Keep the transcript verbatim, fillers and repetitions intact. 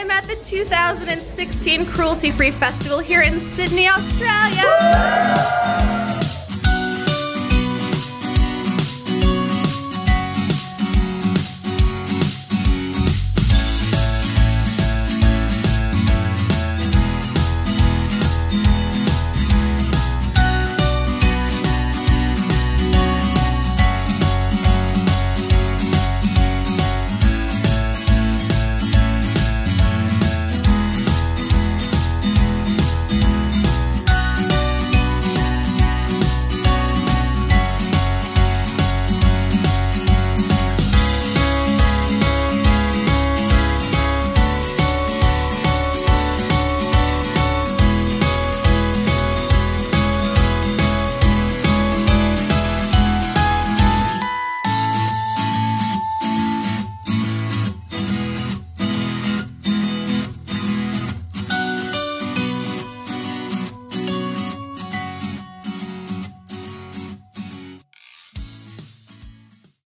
am at the two thousand sixteen Cruelty Free Festival here in Sydney, Australia.